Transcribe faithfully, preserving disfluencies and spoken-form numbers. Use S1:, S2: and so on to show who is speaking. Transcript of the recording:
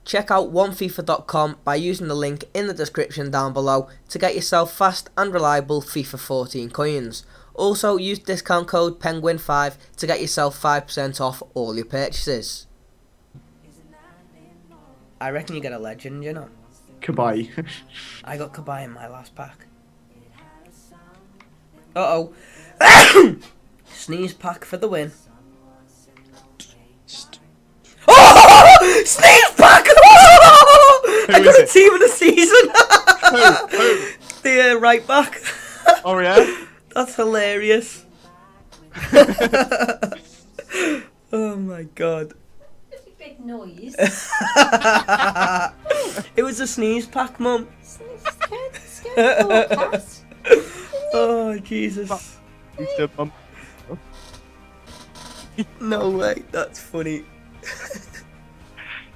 S1: Check out one FIFA dot com by using the link in the description down below to get yourself fast and reliable FIFA fourteen coins. Also use discount code penguin five to get yourself five percent off all your purchases. I reckon you get a legend, you know.
S2: Goodbye.
S1: I got Kabay in my last pack. Uh oh. Sneeze pack for the win. Oh! Sneeze pack! Oh! I got a team of the season.
S2: Who? Who?
S1: The uh, right back.
S2: Oh yeah?
S1: That's hilarious. Oh my god.
S3: That's a big noise.
S1: It was a sneeze pack, Mum.
S3: Scared, scared poor cat.
S1: Oh Jesus. No way, that's funny.